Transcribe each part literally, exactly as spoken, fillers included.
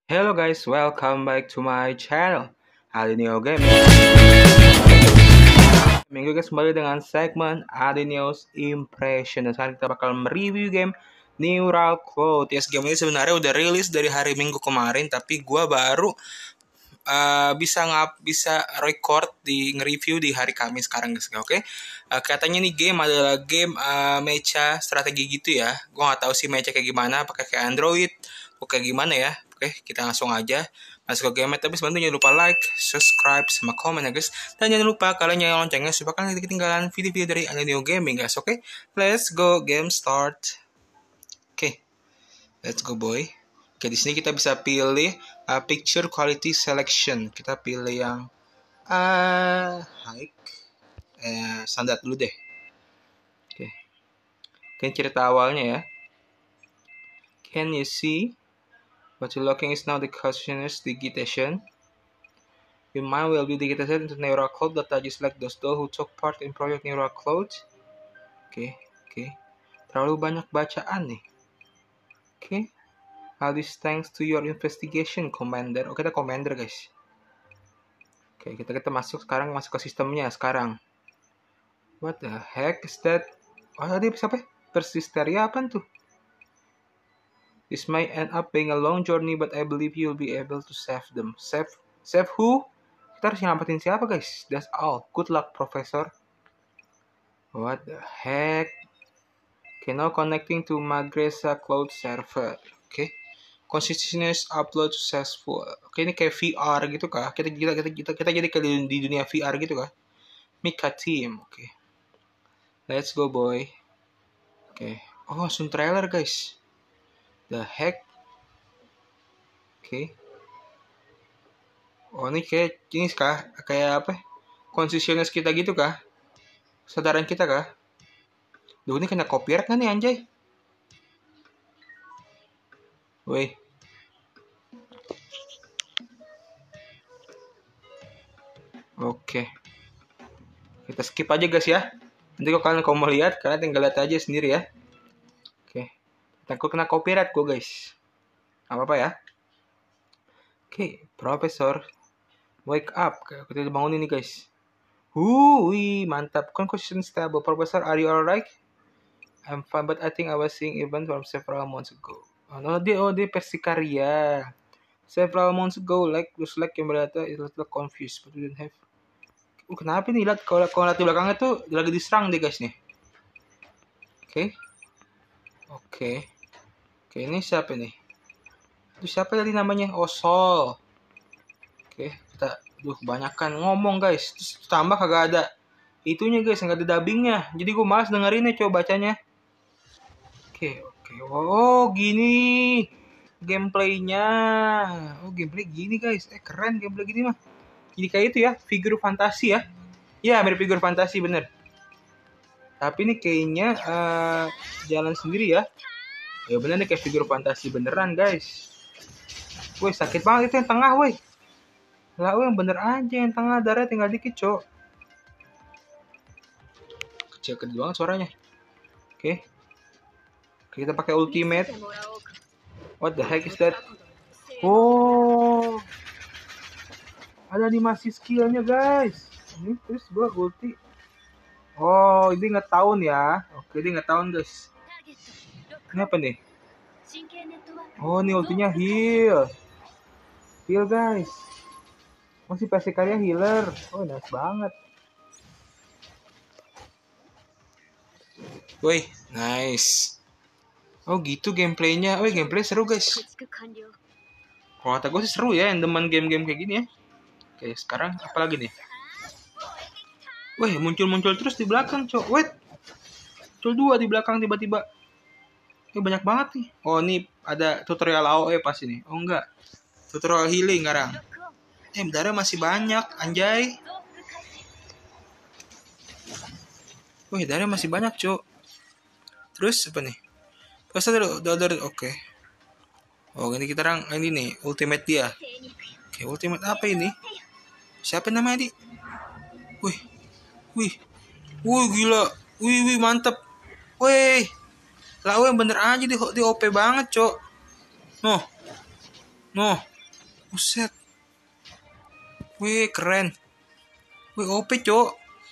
Hello guys, welcome back to my channel Adinio Gaming. Minggu guys kembali dengan segmen Adinio's Impression. Dan sekarang kita bakal mereview game Neural Cloud. Yes, game ini sebenarnya udah rilis dari hari Minggu kemarin, tapi gua baru uh, bisa ngap bisa record di nge-review di hari Kamis sekarang guys. Oke, okay? uh, katanya nih game adalah game uh, mecha strategi gitu ya. Gua nggak tahu sih mecha kayak gimana, pakai kayak Android, kayak gimana ya. Oke, kita langsung aja masuk ke game. Tapi sebelumnya jangan lupa like, subscribe, sama komen ya guys. Dan jangan lupa kalian nyalain loncengnya supaya kalian tidak ketinggalan video-video dari Adinio Gaming guys. Oke, let's go game start. Oke, let's go boy. Oke, di sini kita bisa pilih uh, picture quality selection. Kita pilih yang uh, high, eh, standar dulu deh. Oke, ini cerita awalnya ya. Can you see? What you're looking is now the questioner's digitation. Your mind will be digitized into neural cloud data just like those those who took part in project neural cloud. Oke, okay, oke. Okay. Terlalu banyak bacaan nih. Oke. Okay. All this thanks to your investigation, Commander. Oke, okay, kita Commander, guys. Oke, okay, kita kita masuk sekarang masuk ke sistemnya sekarang. What the heck is that? Oh, tadi siapa? Persisteria apa tuh? This might end up being a long journey, but I believe you'll be able to save them. Save, save who? Kita harus nyelamatin siapa, guys? That's all. Good luck, Professor. What the heck? Okay, now connecting to Magresa Cloud Server. Okay, consistent upload successful. Oke, okay, ini kayak V R gitu kah? Kita kita kita kita, kita jadi kayak di dunia V R gitu kah? Mika Team. Oke, okay. Let's go, boy. Oke. Okay. Oh, langsung trailer, guys. The heck? Oke. Okay. Oh, ini kayak ini kah? Kayak apa? Konsisionis kita gitu kah? Kesadaran kita kah? Duh, ini kena copyright kan nih, anjay? Woi. Oke. Okay. Kita skip aja, guys ya. Nanti kalau kalian mau lihat, kalian tinggal lihat aja sendiri ya. Oke. Okay. Takut kena copyright gue, guys. Apa-apa ya. Oke, okay. Profesor. Wake up. Kita bangun ini, guys. Hui, mantap. Concussion stable. Professor, are you alright? I'm fine, but I think I was seeing event from several months ago. Oh, no, dia, oh, dia Persikaria. Several months ago, like, looks like yang berada is a little confused, but we didn't have. Uh, kenapa nih? Lihat, kalau kalau lihat di belakangnya tuh lagi diserang deh, guys nih. Oke. Okay. Oke. Okay. Oke, okay, ini siapa nih? Itu siapa tadi namanya? Oh, Sol. Oke, okay, kita, duh, kebanyakan ngomong, guys. Terus tambah kagak ada itunya, guys, nggak ada dubbingnya. Jadi gue malas dengerinnya, coba bacanya. Oke, okay, oke. Okay. Oh, gini gameplaynya. Oh, gameplay gini, guys. Eh, keren gameplay gini mah. Jadi kayak itu ya, figur fantasi ya. Ya, mirip figur fantasi, bener. Tapi ini kayaknya uh, jalan sendiri ya. Ya bener nih kayak figur fantasi beneran, guys. Woi, sakit banget itu yang tengah, woi. Lah, woi, yang bener aja yang tengah, darahnya tinggal dikit, cok. Kecil-kecil banget suaranya. Oke. Okay. Kita pakai ultimate. What the heck is that? Oh. Ada animasi skillnya, guys. Ini terus gua ulti. Oh, ini nggak tahun ya. Oke, ini nggak tahun, guys. Ini apa nih? Oh, ini ultinya heal. Heal, guys. Masih Persikaria healer. Oh, nice banget. Woi, nice. Oh, gitu gameplaynya. Oh, gameplay seru, guys. Kalau kata gue sih seru ya, yang demen game-game kayak gini ya. Oke, sekarang apa lagi nih? Wih, muncul-muncul terus di belakang, cok. Wait. Muncul dua di belakang tiba-tiba. Ini banyak banget nih. Oh, ini ada tutorial A O E pas ini. Oh, enggak. Tutorial healing sekarang. Eh, darah masih banyak, anjay. Wih, darah masih banyak, cok. Terus apa nih? Terus ada other, oke. Okay. Oh, ini kita orang ini nih, ultimate dia. Oke, okay, ultimate apa ini? Siapa namanya, Di? Wih. Wih. Wih, gila. Wih, wih, mantep. Wih. Lah, yang bener aja di, di O P banget, cok. Noh. Noh. Buset. Wih, keren. Wih, O P, Cok.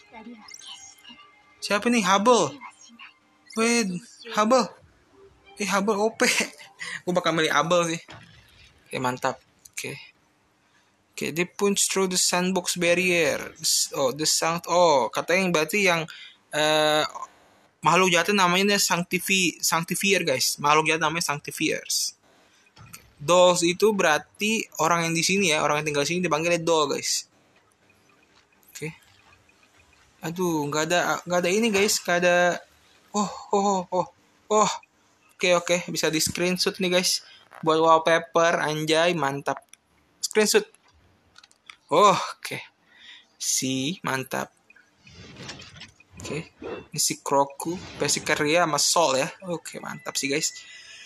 Siapa nih? Hubble. Wih, Hubble. Eh, Hubble O P. Gue bakal milih Hubble sih. Oke, mantap. Oke. Oke, they punch through the sandbox barrier. Oh, the sound. Oh, katanya yang berarti yang uh, makhluk jahat namanya Sanctifi Sanctifier, guys. Makhluk jahat namanya Sanctifiers. Dolls itu berarti orang yang di sini ya, orang yang tinggal di sini dipanggilnya doll, guys. Oke. Aduh, nggak ada nggak ada ini, guys. Nggak ada. Oh, oh, oh, oh. Oh. Oke, oke, bisa di screenshot nih, guys. Buat wallpaper, anjay, mantap. Screenshot. Oh, oke. Okay. Si, mantap. Oke. Okay. Ini si Kroku, Pesikaria sama Sol ya. Oke, okay, mantap sih, guys.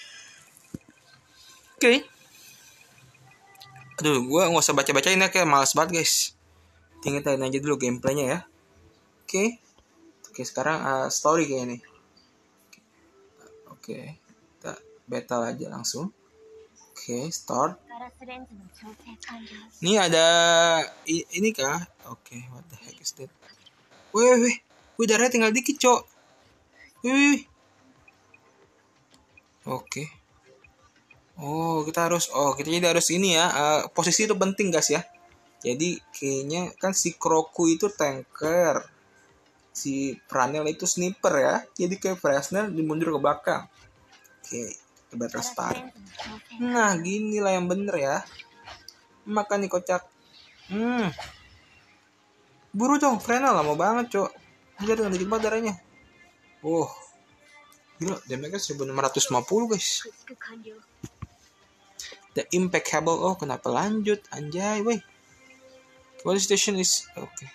Oke. Okay. Aduh, gue nggak usah baca-bacain ya, kayak males banget, guys. Tinggalin aja dulu gameplaynya ya. Oke. Okay. Oke, okay, sekarang uh, story kayak ini. Oke. Okay. Kita battle aja langsung. Oke, okay, start. Ini ada ini kah? Oke, okay, what the heck is that? Wih, wih, wih, darahnya tinggal dikit, Cok. Wih. Oke. Okay. Oh, kita harus, oh, kita jadi harus ini ya. Uh, posisi itu penting, guys ya. Jadi kayaknya kan si Kroku itu tanker, si Pranel itu sniper ya. Jadi kayak Fresnel dimundur ke belakang. Oke. Okay. Battle start. Nah, gini lah yang bener ya. Makan nih kocak. Hmm. Buru dong, Frenel lama banget, Cok. Anjir, dengan dikit banget darahnya. Oh. Gila, damage-nya seribu enam ratus lima puluh, guys. The impeccable. Oh, kenapa lanjut? Anjay, weh. Quality station is oke. Okay.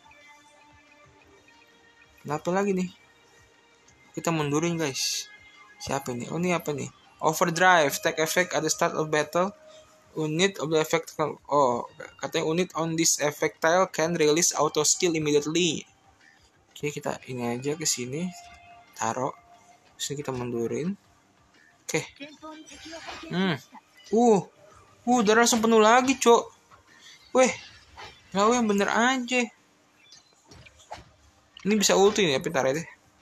Kenapa lagi nih? Kita mundurin, guys. Siapa ini? Oh, ini apa nih? Overdrive, take effect at the start of battle. Unit of the effect, oh, katanya unit on this effect tile can release auto skill immediately. Oke, kita ini aja ke sini, taruh, terus kita mundurin. Oke, hmm, uh, uh, darah langsung penuh lagi, Cok. Weh, gak yang bener aja. Ini bisa ulti nih, tapi taruh deh.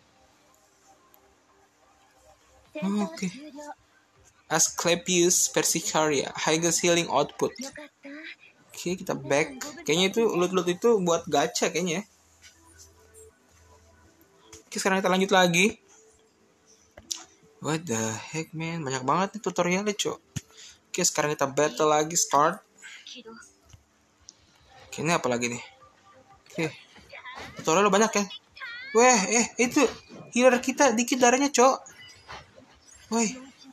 Oh, oke. Okay. Asclepius Persicaria, highest healing output. Oke, okay, kita back. Kayaknya itu loot-loot itu buat gacha kayaknya ya. Oke, okay, sekarang kita lanjut lagi. What the heck, man? Banyak banget nih tutorialnya, Cok. Oke, okay, sekarang kita battle lagi, start. Oke, okay, ini apa lagi nih? Oke. Okay. Tutorial banyak ya. Weh, eh, itu healer kita dikit darahnya, Cok. Woi.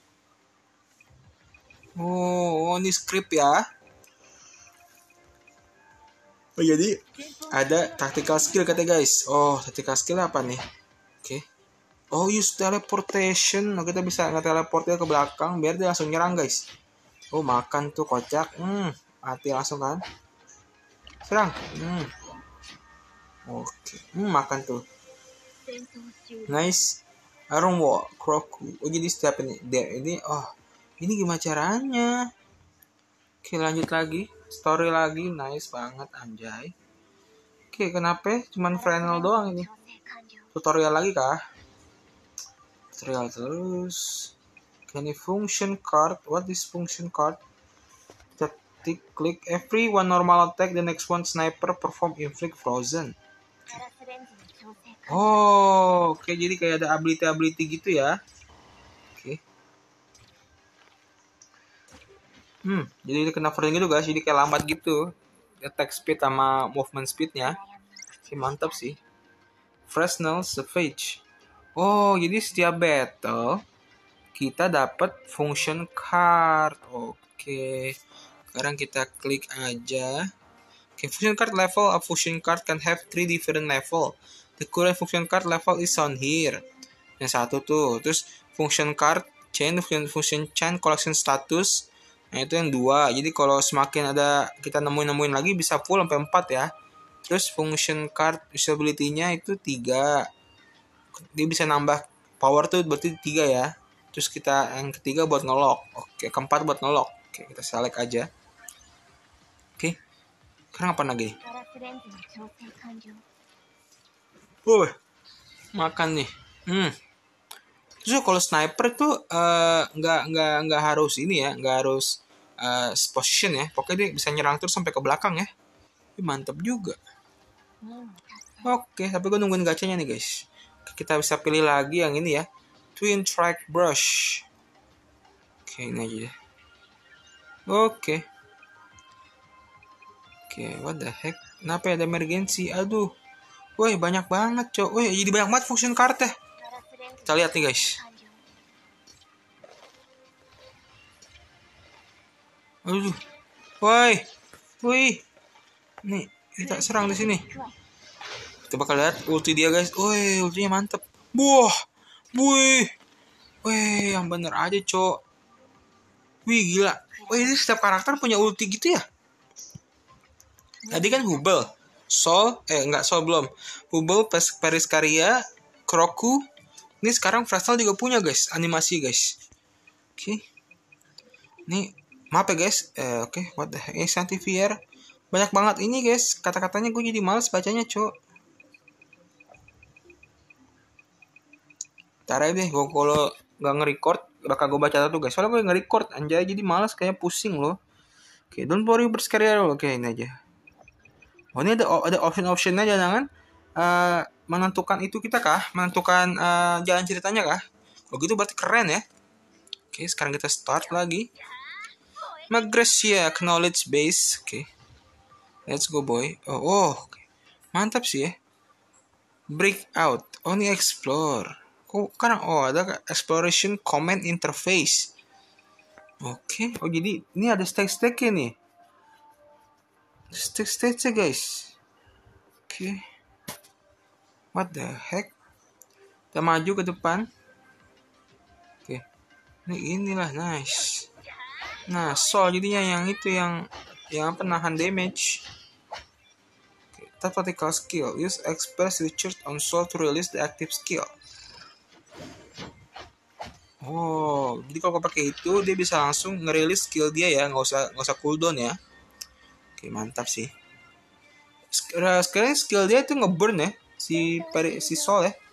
Oh, ini script ya. Oh, jadi ada tactical skill katanya, guys. Oh, tactical skill apa nih? Oke. Okay. Oh, use teleportation. Nah, kita bisa nge-teleportnya ke belakang biar dia langsung nyerang, guys. Oh, makan tuh kocak. Hmm, mati langsung kan. Serang. Hmm. Oke. Okay. Hmm, makan tuh. Nice. Iron Wall, Kroku. Oh, jadi setiap ini dia ini oh, ini gimana caranya? Oke, lanjut lagi. Story lagi, nice banget, anjay. Oke, kenapa? Cuman Frenel doang ini. Tutorial lagi kah? Tutorial terus. Can you function card? What is function card? Kita tik klik every one normal attack, the next one sniper perform inflict frozen. Oh, oke, jadi kayak ada ability-ability gitu ya. Oke. Hmm, jadi dia kena frozen gitu, guys. Jadi kayak lambat gitu. Attack speed sama movement speednya. Oke, mantap sih. Fresnel Savage. Oh, jadi setiap battle kita dapat function card. Oke. Sekarang kita klik aja. Oke, function card level of function card can have three different level. The current function card level is on here. Yang satu tuh. Terus function card chain, function, function chain collection status. Nah, itu yang dua. Jadi kalau semakin ada kita nemuin-nemuin lagi bisa full sampai empat ya. Terus function card usability-nya itu tiga. Dia bisa nambah power tuh berarti tiga ya. Terus kita yang ketiga buat ngelock. Oke, keempat buat ngelock. Oke, kita select aja. Oke. Sekarang apa lagi? Uh, makan nih. Hmm. Terus kalau sniper tuh eh, nggak uh, nggak nggak harus ini ya, nggak harus uh, position ya. Pokoknya dia bisa nyerang terus sampai ke belakang ya. Ini mantep juga. Oke, tapi gue nungguin gacanya nih guys. Kita bisa pilih lagi yang ini ya, Twin Track Brush. Oke, ini aja deh. Oke. Oke, what the heck? Kenapa ada emergency? Aduh. Woi, banyak banget, cok. Woi, jadi banyak banget function card ya. Kita lihat nih, guys. Aduh. Woi. Woi. Nih, kita serang di sini. Kita bakal lihat ulti dia, guys. Woi, ultinya mantep. Wah. Woi. Woi, yang bener aja, cok. Wih, gila. Woi, ini setiap karakter punya ulti gitu ya? Tadi kan Hubble, Sol, eh enggak Sol belum. Hubble, Periskaria, Kroku. Ini sekarang Frastal juga punya guys, animasi guys. Oke. Okay. Ini maaf ya guys. Eh, Oke, okay. What the heck? Eh, Santivier. Banyak banget ini guys. Kata-katanya gue jadi males bacanya, cok. Ntar aja deh, gue kalau nggak nge-record bakal gue baca satu guys. Soalnya gue nge-record anjay, jadi males kayaknya pusing loh. Oke, okay, don't worry Periskaria dulu. Oke, okay, ini aja. Oh, ini ada ada option-optionnya, jangan uh, menentukan itu kita kah? Menentukan uh, jalan ceritanya kah? Oh gitu berarti keren ya. Oke, sekarang kita start lagi. Magresia Knowledge Base. Oke. Let's go boy. Oh, oh okay. Mantap sih ya. Breakout. Oh, ini explore. Kok kan oh ada exploration command interface. Oke. Oh jadi ini ada stage-stage nih. Stage-stage guys. Oke. Okay. What the heck? Kita maju ke depan. Oke. Okay. Ini inilah nice. Nah, Sol jadinya yang itu yang yang apa nahan damage. Okay. Tactical skill. Use express switcher on Sol to release the active skill. Oh, jadi kalau pakai itu dia bisa langsung ngerilis skill dia ya, nggak usah nggak usah cooldown ya. Oke, mantap sih. Sekarang skill dia itu ngeburn ya si peri, si Sol ya.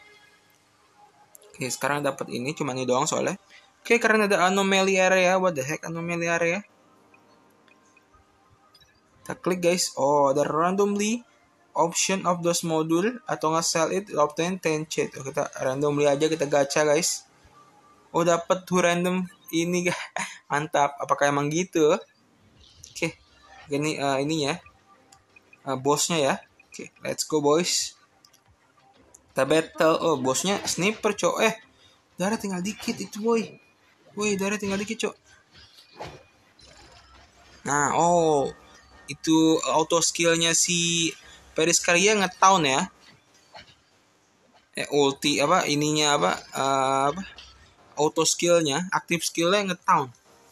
Oke, sekarang dapat ini cuma ini doang soalnya. Oke, karena ada anomaly area. What the heck anomaly area? Kita klik guys. Oh, ada randomly option of those module atau nggak sell it obtain ten cheat. Oh, kita randomly aja kita gacha guys. Oh, dapat tuh random ini guys. Mantap. Apakah emang gitu? Oke. Ini uh, ini ya. Uh, bosnya ya. Oke, let's go boys. Kita battle. Oh, bosnya sniper, cok. Eh, darah tinggal dikit itu, boy. Woi, darah tinggal dikit, cok. Nah, oh. Itu auto skillnya si Periskaria ngetown ya. Eh, ulti apa ininya apa? Uh, apa? Auto skillnya, aktif skillnya ngetown.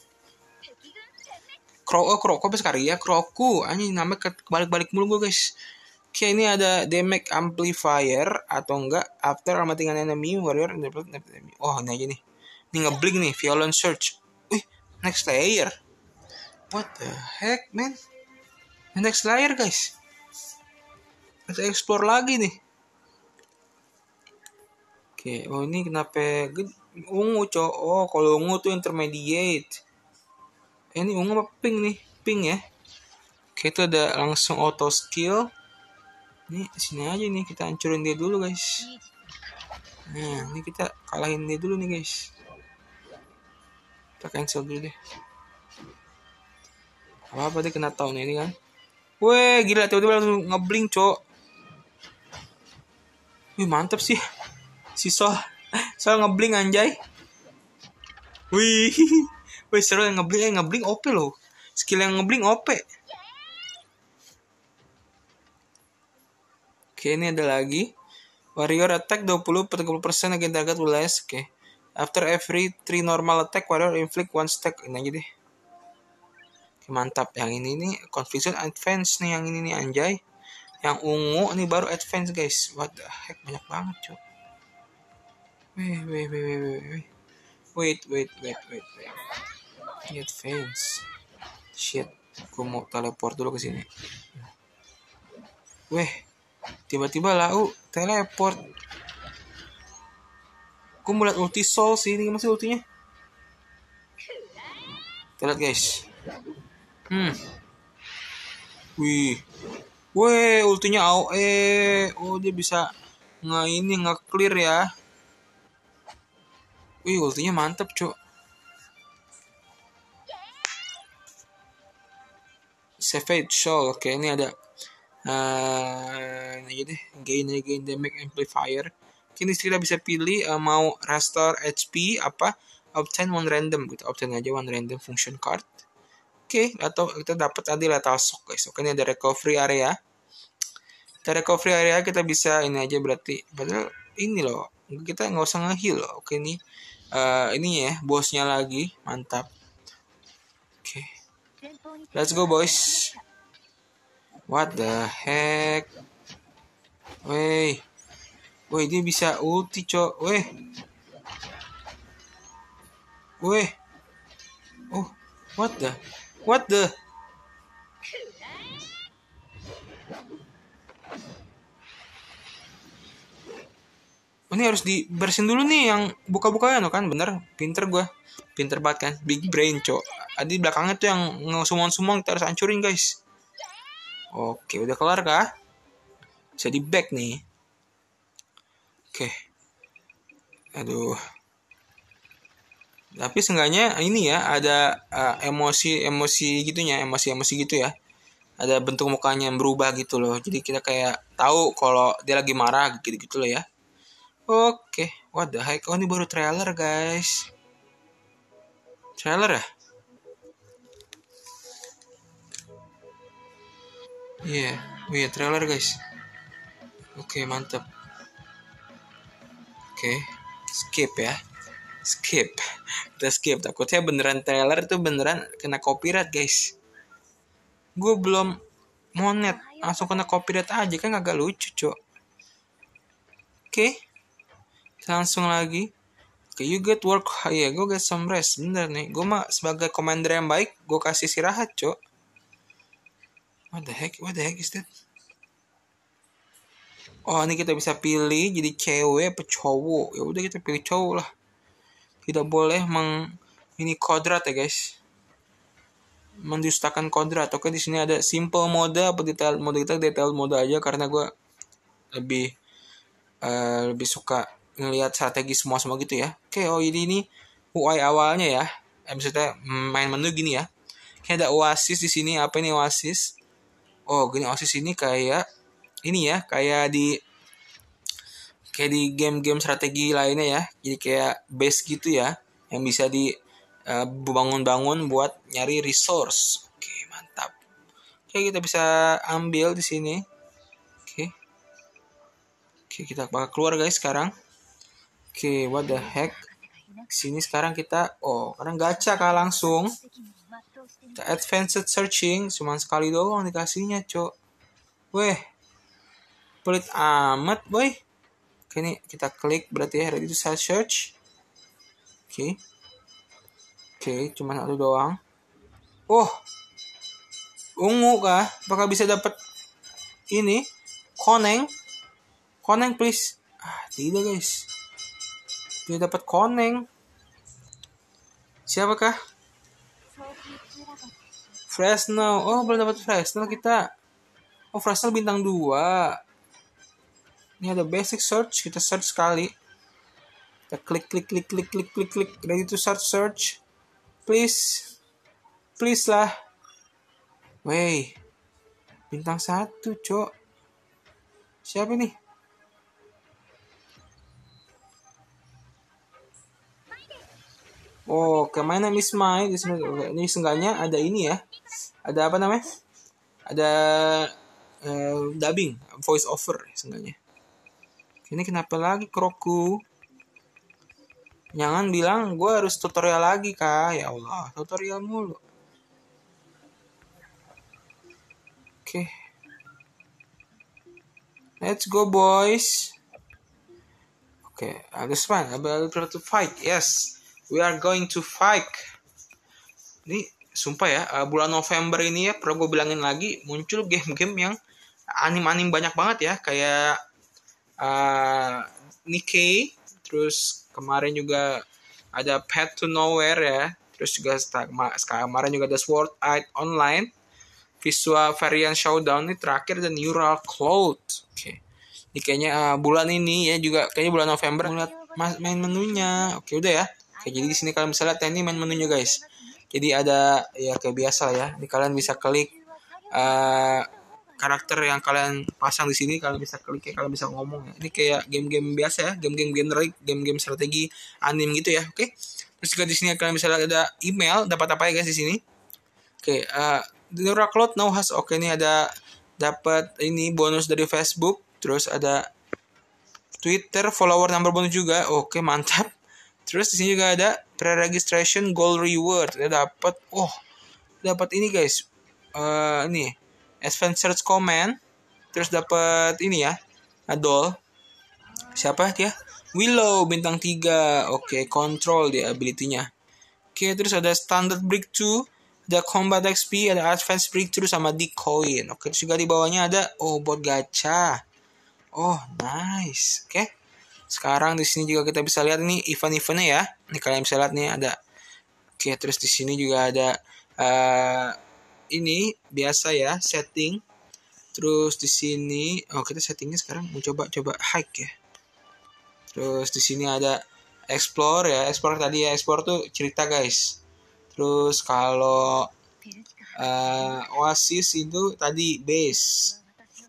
Kro, oh, Kro, kok Periskaria? Kroku. Anjing namanya kebalik-balik mulu gue, guys. Oke, ini ada damage amplifier atau enggak after armating an enemy warrior. Oh, ini aja nih. Ini ngeblink nih, violent surge. Wih, next layer. What the heck, man? Next layer, guys. Kita explore lagi nih. Oke, oh ini kenapa ungu, cok? Oh, kalau ungu tuh intermediate. Eh, ini ungu apa pink nih? Pink ya. Oke, itu ada langsung auto skill. Nih, sini aja nih kita hancurin dia dulu, guys. Nah, ini kita kalahin dia dulu nih, guys. Kita cancel dulu deh. Apa-apa dia kena tahun ini kan. Weh, gila tiba-tiba langsung ngeblink, cok. Wih, mantep sih. Si Sol. Sol ngeblink anjay. Wih. Wih, seru yang ngeblink, eh, ngeblink O P loh. Skill yang ngeblink O P. Oke, ini ada lagi. Warrior attack dua puluh sampai tiga puluh persen against target will last. Oke. After every three normal attack, warrior inflict one stack. Ini aja deh. Oke, mantap. Yang ini nih Confusion Advance nih, yang ini nih anjay. Yang ungu nih baru advance, guys. What the heck, banyak banget, cok. Wait, wait, wait, wait, wait. Wait, wait, wait, wait, wait. Ini advance. Shit. Gue mau teleport dulu ke sini. Weh, tiba-tiba lau teleport. Gue mulai ulti soul sih, ini masih ultinya. Kita lihat guys. Hmm. Wih. Weh, ultinya A O E. Oh, dia bisa nge ini nge-clear ya. Wih, ultinya mantep, Cuk. Savage Soul. Oke, ini ada uh, ini deh, gain gain damage amplifier. Kini kita bisa pilih uh, mau restore H P apa obtain one random gitu. Obtain aja one random function card. Oke, okay, atau kita dapat tadi lethal shock guys. Oke, ini ada recovery area. Kita recovery area kita bisa ini aja berarti. Padahal ini loh, kita nggak usah nge-heal loh. Oke, ini uh, ini ya bosnya lagi, mantap. Oke, okay. Let's go boys. What the heck? Wey, wey dia bisa ulti cok. Weh, weh. Oh, what the, what the? Ini harus dibersihin dulu nih yang buka-bukanya no kan, bener, pinter gue, pinter banget kan, big brain cok. Adi belakangnya tuh yang ngesumon-sumon kita harus hancurin guys. Oke, udah kelar kah? Bisa di back nih. Oke, aduh. Tapi seenggaknya ini ya ada uh, emosi-emosi gitunya, emosi-emosi gitu ya. Ada bentuk mukanya yang berubah gitu loh. Jadi kita kayak tahu kalau dia lagi marah gitu-gitu loh ya. Oke, what the heck? Oh, ini baru trailer, guys. Trailer ya? Iya, yeah. Oh iya, yeah, trailer, guys. Oke, mantap. Oke, skip ya. Skip. Kita skip. Takutnya beneran trailer itu beneran kena copyright, guys. Gue belum monet, langsung kena copyright aja, kan agak lucu, cok. Oke. Langsung lagi. Oke, okay, you get work. Ya, yeah, gue get some rest. Bener nih. Gue mah sebagai commander yang baik, gue kasih istirahat, cok. What the heck? What the heck is that? Oh, ini kita bisa pilih jadi cewek apa cowok. Ya udah kita pilih cowok lah. Tidak boleh meng ini kodrat ya, guys. Mendustakan kodrat. Oke, di sini ada simple mode apa detail mode, kita detail mode aja karena gue lebih uh, lebih suka ngelihat strategi semua semua gitu ya. Oke, oh jadi ini U I awalnya ya. Eh, maksudnya main menu gini ya. Kayak ada Oasis di sini. Apa ini Oasis? Oh, gini Oasis ini kayak ini ya, kayak di kayak di game-game strategi lainnya ya. Jadi kayak base gitu ya, yang bisa di uh, bangun-bangun buat nyari resource. Oke, mantap. Oke, kita bisa ambil di sini. Oke. Oke, kita bakal keluar guys sekarang. Oke, what the heck? Sini sekarang kita, oh, karena gacha kah langsung. Kita advanced searching, cuma sekali doang dikasihnya, cok. Weh, pelit amat, boy. Oke, ini kita klik, berarti ya, ready to search. Oke. Oke, cuma satu doang. Oh, ungu kah? Apakah bisa dapat ini? Koneng? Koneng, please. Ah, tidak, guys. Dia dapat koneng. Siapakah? Fresno. Oh, belum dapat Fresno kita. Oh, Fresno bintang dua. Ini ada basic search. Kita search sekali. Kita klik, klik, klik, klik, klik, klik, klik. Ready to search, search. Please. Please lah. Wey. Bintang satu, cok. Siapa nih? Oh, kemana Miss Mai? Ini seenggaknya ada ini ya. Ada apa namanya? Ada uh, dubbing, voice over seenggaknya. Ini kenapa lagi Kroku? Jangan bilang gue harus tutorial lagi kah? Ya Allah, tutorial mulu. Oke. Okay. Let's go boys. Oke, okay. Agus fun. About to fight. Yes. We are going to fight. Ini sumpah ya, uh, bulan November ini ya, perlu gue bilangin lagi, muncul game-game yang anim-anim banyak banget ya, kayak uh, Nikkei, terus kemarin juga ada Path to Nowhere ya, terus juga kemarin juga ada Sword Art Online, Visual Variant Showdown ini terakhir, dan Neural Cloud. Oke, okay. Ini kayaknya uh, bulan ini ya, juga kayaknya bulan November. Lihat main menunya, oke okay, udah ya. Oke, jadi di sini kalian bisa lihat ini main menunya guys. Jadi ada ya kayak biasa ya, ini kalian bisa klik uh, karakter yang kalian pasang di sini, kalian bisa klik ya, kalian bisa ngomong ya. Ini kayak game-game biasa ya, game-game generik, game-game strategi anim gitu ya. Oke. Okay? Terus juga di sini kalian bisa lihat ada email, dapat apa ya guys di sini? Oke, okay, uh, Neural Cloud now has, oke okay, ini ada dapat ini bonus dari Facebook, terus ada Twitter follower number bonus juga. Oke, okay, mantap. Terus di sini juga ada pre-registration gold reward. Kita dapat oh, dapat ini guys. Uh, ini advanced search command. Terus dapat ini ya. Adol. Siapa dia? Willow bintang tiga. Oke, okay, control dia ability-nya. Oke, okay, terus ada standard breakthrough, ada combat X P, ada advanced breakthrough sama decoy. Oke, okay, terus juga di bawahnya ada oh bot gacha. Oh, nice. Oke. Okay. Sekarang di sini juga kita bisa lihat ini event-eventnya ya. Ini kalian bisa lihat nih ada. Oke, terus di sini juga ada uh, ini biasa ya setting. Terus di sini oh kita settingnya sekarang mau coba-coba hike ya. Terus di sini ada explore ya. Explore tadi ya, explore tuh cerita guys. Terus kalau uh, oasis itu tadi base.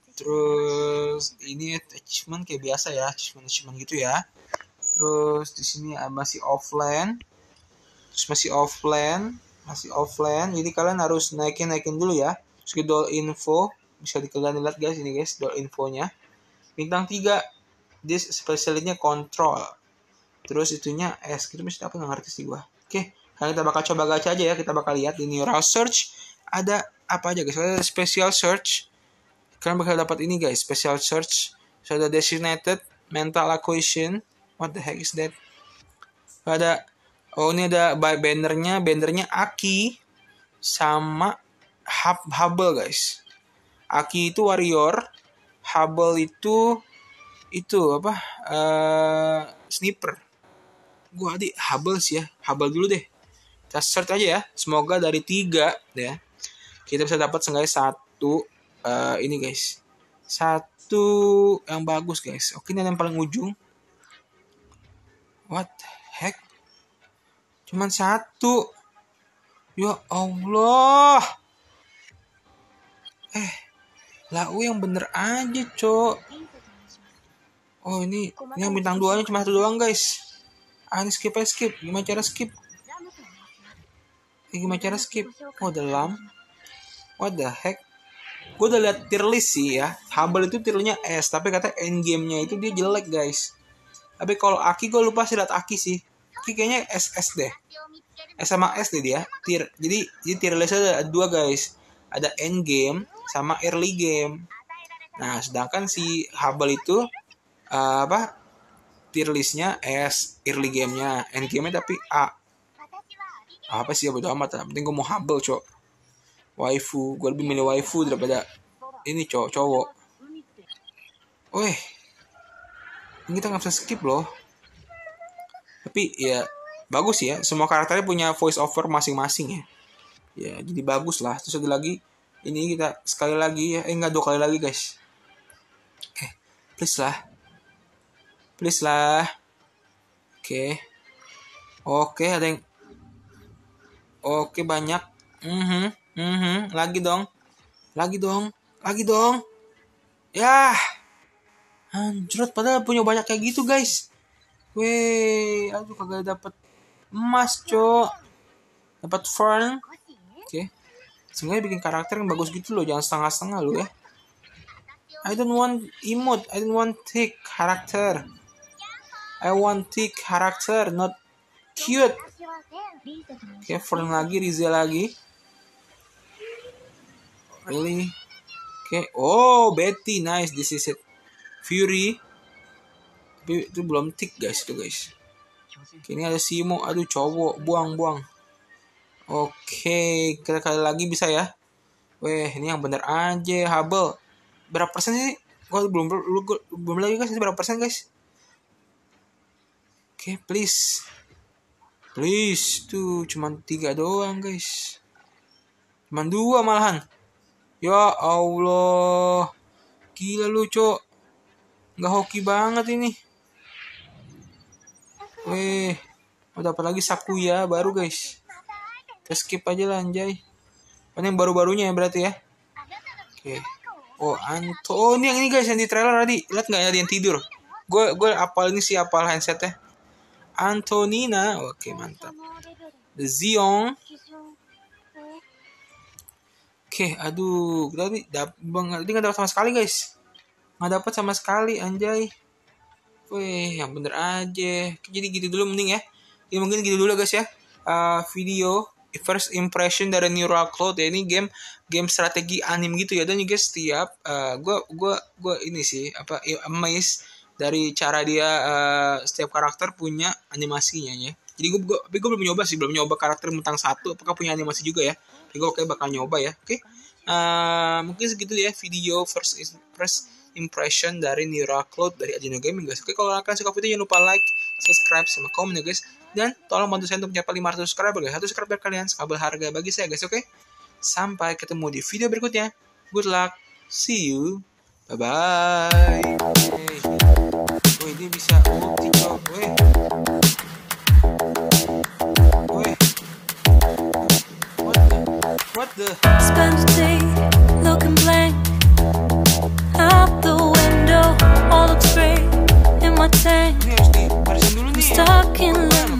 Terus ini achievement kayak biasa ya, achievement achievement gitu ya. Terus di sini masih offline. Terus masih offline, masih offline. Jadi kalian harus naikin naikin dulu ya. Terus doll info bisa kalian lihat guys ini guys, doll infonya. Bintang tiga, this spesialnya control. Terus itunya S, gitu mesti apa nggak ngerti sih gua. Oke, kalian kita bakal coba gacha aja ya. Kita bakal lihat di neural search ada apa aja guys. Ada special search. Kalian bakal dapat ini guys, special search. So ada designated mental acquisition. What the heck is that? Ada oh ini ada bannernya, bannernya Aki sama Hub Hubble guys. Aki itu warrior, Hubble itu itu apa? Uh, sniper. Gua adik Hubble sih ya, Hubble dulu deh. Kita search aja ya. Semoga dari tiga ya kita bisa dapat seenggaknya satu. Uh, ini guys, satu yang bagus guys. Oke, ini yang paling ujung. What the heck? Cuman satu. Ya Allah. Eh, lau yang bener aja cok. Oh ini, ini yang bintang duanya cuma satu doang guys. Ah ini skip aja skip. Gimana cara skip? Eh, gimana cara skip? Oh dalam. What the heck? Gue udah liat tier list sih ya. Hubble itu tiernya S, tapi kata end game-nya itu dia jelek guys. Tapi kalau Aki gue lupa sih liat Aki sih. Aki kayaknya S S deh. S sama S deh dia. Tier. Jadi di tier listnya ada dua guys. Ada end game sama early game. Nah, sedangkan si Hubble itu uh, apa? Tier listnya S, early game-nya, end game-nya tapi A. Apa sih ya bodo amat. Penting gue mau Hubble, cok. Waifu, gue lebih milih waifu daripada ini cowok cowok. Weh, ini kita nggak bisa skip loh. Tapi ya bagus ya, semua karakternya punya voice over masing-masing ya. Ya jadi bagus lah. Terus ada lagi, ini kita sekali lagi ya, eh nggak dua kali lagi guys. Oke, okay. Please lah, please lah. Oke, okay. Oke okay, ada yang, oke okay, banyak. Mhm. Mm-hmm. Lagi dong. Lagi dong. Lagi dong. Yah. Anjrot. Padahal punya banyak kayak gitu guys. Weh. Aduh kagak dapet emas cok. Dapat fern. Oke. Okay. Sebenarnya bikin karakter yang bagus gitu loh. Jangan setengah-setengah lo ya. I don't want emote. I don't want thick karakter. I want thick karakter. Not cute. Oke. Okay, fern lagi. Riza lagi. Really? Oke. Okay. Oh, Betty. Nice. This is it. Fury. Tapi itu belum tick guys. Itu guys. Oke, ini ada Simo. Aduh, cowok. Buang, buang. Oke, kita kali lagi bisa ya. Weh, ini yang bener aja, Hubble. Berapa persen sih? Gua belum lu gua, belum lagi guys, berapa persen guys? Oke, please. Please, tuh cuman tiga doang guys. Cuman dua malahan. Ya Allah. Gila lu, Cok. Nggak hoki banget ini. Weh, mau dapat lagi Sakuya baru guys. Kita skip aja lah anjay. Ini yang baru-barunya ya berarti ya. Oke. Oh, Anto. Oh, ini yang ini guys yang di trailer tadi. Lihat nggak ya, ada yang tidur. Gue gue apal ini sih, apal handsetnya. Antonina. Oke, mantap. The Zion. Oke, aduh. Tadi dap bang, tadi nggak dapat sama sekali guys. Nggak dapat sama sekali anjay. Wih, yang bener aja. Jadi gitu dulu mending ya. Ya mungkin gitu dulu guys ya. Uh, video first impression dari Neural Cloud ya, ini game game strategi anim gitu ya. Dan juga setiap uh, gue gue gue ini sih apa amazed dari cara dia uh, setiap karakter punya animasinya ya. Jadi gue gue tapi gue belum nyoba sih, belum nyoba karakter Mentang satu apakah punya animasi juga ya. Jadi gue kayak bakal nyoba ya. Oke. Okay? Uh, mungkin segitu ya video first first impression dari Neural Cloud dari Ajino Gaming guys. Oke, kalau kalian suka video jangan lupa like, subscribe, sama komen ya guys. Dan tolong bantu saya untuk mencapai lima ratus subscriber guys. Satu subscriber kalian sangat berharga bagi saya guys. Oke, sampai ketemu di video berikutnya. Good luck, see you, bye bye. Woi, dia bisa ulti cok. Woi, woi, what the, what the? Spend a day looking blank out the window, all looks great in my tank. Ini harus di barisin dulu nih. Stuck in limbo.